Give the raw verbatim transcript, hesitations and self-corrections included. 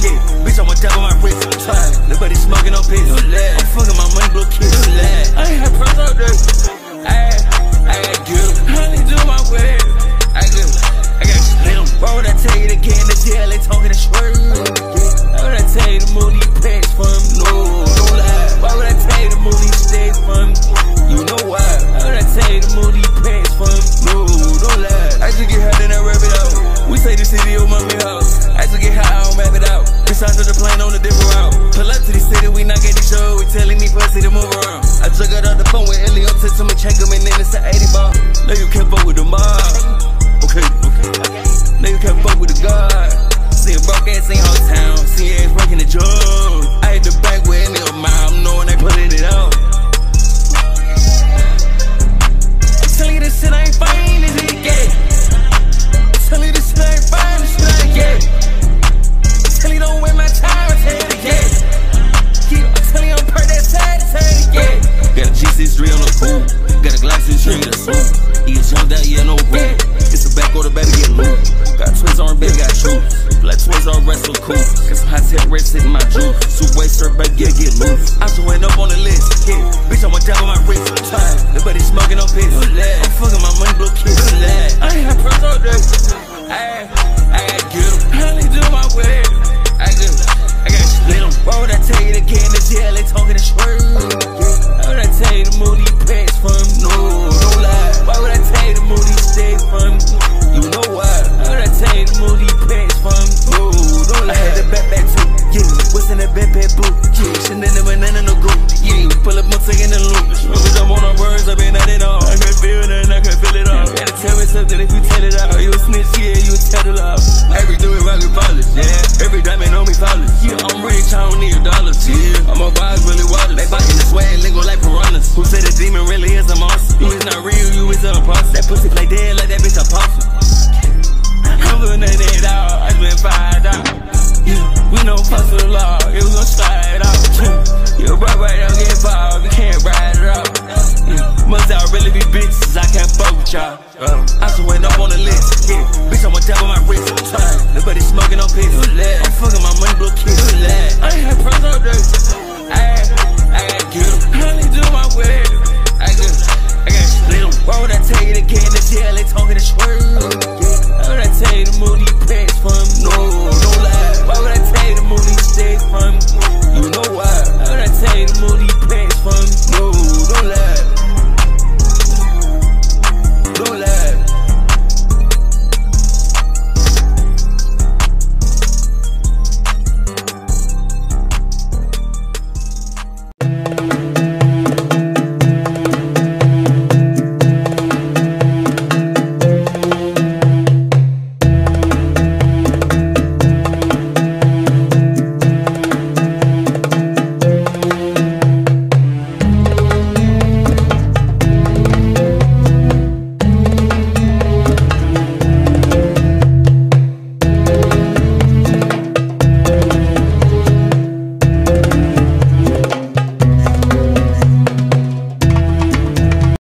Yeah, bitch, I'm a dab on my wrist. Nobody smoking on piss. I'm fucking my money, blue kids. I ain't had Percs all day. I, I got good. I only do my way. I got, I got slim. Why would I tell you again? The G L E Tonka the swerve. Why would I tell you to move these Percs from? No, don't lie. Why would I tell you to move these states from? You know why? Why would I tell you to move these Percs from? No, don't lie. I just get high, then I rap it out. We say the city of mommy house. I just get high, I don't rap it out. Besides of the plane on a different route. Pull up to the city, we not get the show. We telling these pussy to move around. I just got out the phone with Eliantte, to me check him and then it's an eighty ball. Know you can't fuck with the mob. Okay, okay. Know you can't fuck with the God. See a broke ass in whole town. See ass working the job. I hit the back with any of mine. Knowing they putting it out. I tell you this shit ain't fine, this shit gay. I tell you this shit ain't fine, this shit ain't gay. I tell you don't waste my time, I tell you the gay. I tell you I'm per that side, I tell you the gay. Got a G sixty-three on the pool. Got a Glock sixty-three in the suit. He is jumped out, yeah, no room. It's a back order, baby, get loose. Got twins on, baby, got shoes. Black twins on, rest so cool. Got some hot tech red sitting in my juice. Suit waist, shirt, baby, get, get loose. I just went up on the list. Yeah, bitch, I'm a dab on my wrist. Nobody smoking on piss. I'm fucking my money, blue kids. I ain't had Percs all day. I, I got good. I only do my way. I got, I got slim. Why would I tell you again? The G L E Tonka the swerve. Why would I tell you to move these Percs from? No, don't lie. Why would I tell you to move these states from? You know why? Why would I tell you to move these Percs from? No, don't lie. I had the backpack too. Yeah, what's in that backpack boot? Yeah, shit in the banana no goop. Yeah, pull up my tick in the loop. Bitch, I'm on the words, I been at it all. I can feel it, I can feel it all. Gotta tell me something if you tell it out. You a snitch, yeah, you tell it out. Every do it rocket polish, yeah. Every diamond on me flawless. Yeah, I'm rich, I don't need dollars. Yeah, I'm a vibes really water. They biting the swag, lingo like piranhas. Who said the demon really is a monster? You is not real, you is an imposter. That pussy play dead like that bitch apostle. I'm putting it out, I spent five out. Yeah, we know fuss with the law, it was gon' slide out. Yeah, right, right, don't get involved, you can't ride it out. Yeah, must y'all really be bitches, I can't fuck with y'all. Uh, I just went up on the list. Yeah, bitch, I'm a dab on my wrist. Nobody smoking on piss. I'm fucking my money, blue kids. I ain't had Percs all day. I, I got good. I only do my way. I got, I got slim. Why would I tell you again? The G L E Tonka the swerve.